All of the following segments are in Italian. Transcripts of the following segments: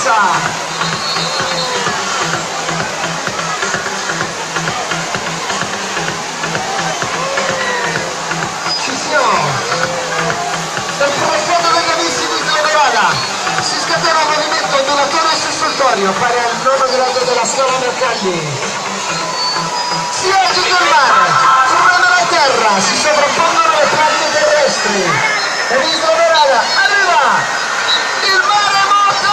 bassa. Ci siamo. Dal profondo degli abissi di Slovenia si scatena un movimento ondulatorio e sussultorio pari al nono grado della scala Mercalli. Si agita il mare, tremano la terra, si sovrappongono le piante terrestri e in Slovenia arriva il maremoto!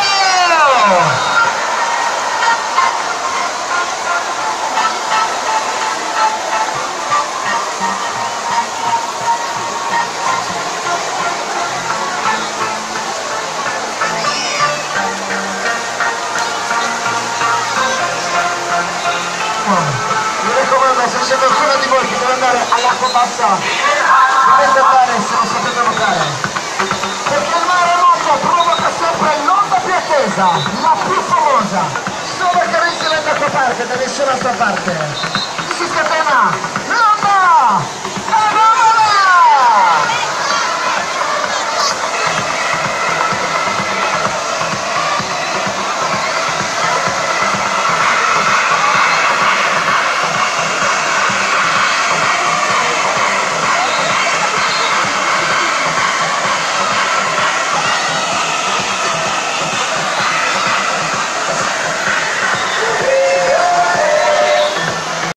Mi raccomando, se c'è qualcuno di voi che deve andare all'acqua bassa, dovete andare se non sapete nuotare, perché il maremoto provoca sempre l'onda più attesa, la più famosa, solo che non si rende a parte da nessun'altra parte. Si scatena l'onda anomala!